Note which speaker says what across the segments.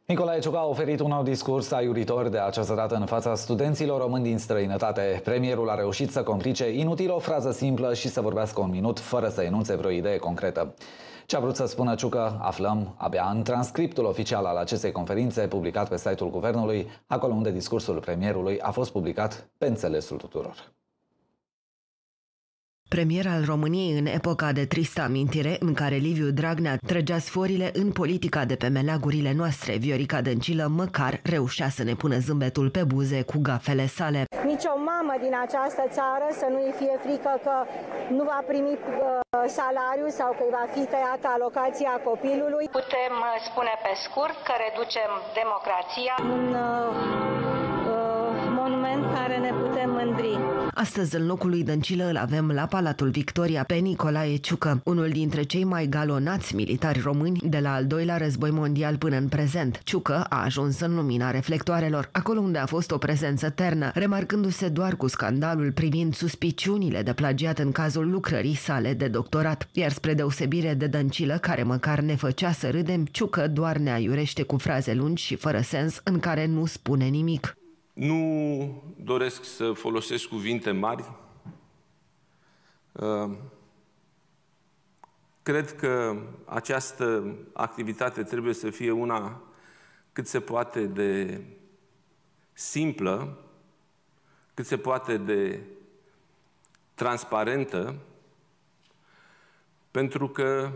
Speaker 1: Nicolae Ciucă a oferit un nou discurs aiuritor, de această dată în fața studenților români din străinătate. Premierul a reușit să complice inutil o frază simplă și să vorbească un minut fără să enunțe vreo idee concretă. Ce a vrut să spună Ciucă aflăm abia în transcriptul oficial al acestei conferințe, publicat pe site-ul Guvernului, acolo unde discursul premierului a fost publicat pe înțelesul tuturor.
Speaker 2: Premier al României în epoca de tristă amintire în care Liviu Dragnea trăgea sforile în politica de pe meleagurile noastre, Viorica Dăncilă măcar reușea să ne pună zâmbetul pe buze cu gafele sale.
Speaker 3: Nici o mamă din această țară să nu-i fie frică că nu va primi salariu sau că îi va fi tăiată alocația copilului.
Speaker 4: Putem spune pe scurt că reducem democrația.
Speaker 3: Un monument care ne putem mândri.
Speaker 2: Astăzi, în locul lui Dăncilă, îl avem la Palatul Victoria pe Nicolae Ciucă, unul dintre cei mai galonați militari români de la al doilea război mondial până în prezent. Ciucă a ajuns în lumina reflectoarelor, acolo unde a fost o prezență ternă, remarcându-se doar cu scandalul privind suspiciunile de plagiat în cazul lucrării sale de doctorat. Iar spre deosebire de Dăncilă, care măcar ne făcea să râdem, Ciucă doar ne aiurește cu fraze lungi și fără sens, în care nu spune nimic.
Speaker 5: Nu doresc să folosesc cuvinte mari. Cred că această activitate trebuie să fie una cât se poate de simplă, cât se poate de transparentă, pentru că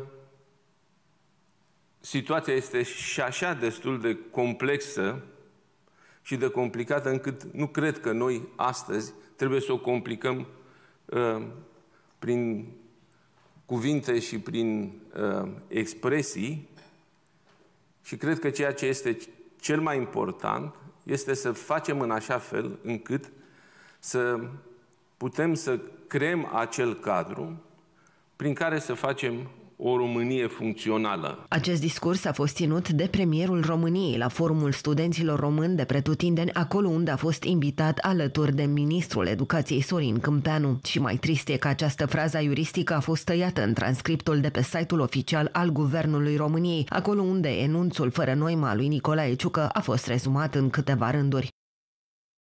Speaker 5: situația este și așa destul de complexă și de complicată, încât nu cred că noi astăzi trebuie să o complicăm prin cuvinte și prin expresii. Și cred că ceea ce este cel mai important este să facem în așa fel încât să putem să creăm acel cadru prin care să facem o Românie funcțională.
Speaker 2: Acest discurs a fost ținut de premierul României la Forumul Studenților Români de Pretutindeni, acolo unde a fost invitat alături de ministrul educației Sorin Câmpeanu. Și mai trist e că această frază iuristică a fost tăiată în transcriptul de pe site-ul oficial al Guvernului României, acolo unde enunțul fără noima lui Nicolae Ciucă a fost rezumat în câteva rânduri.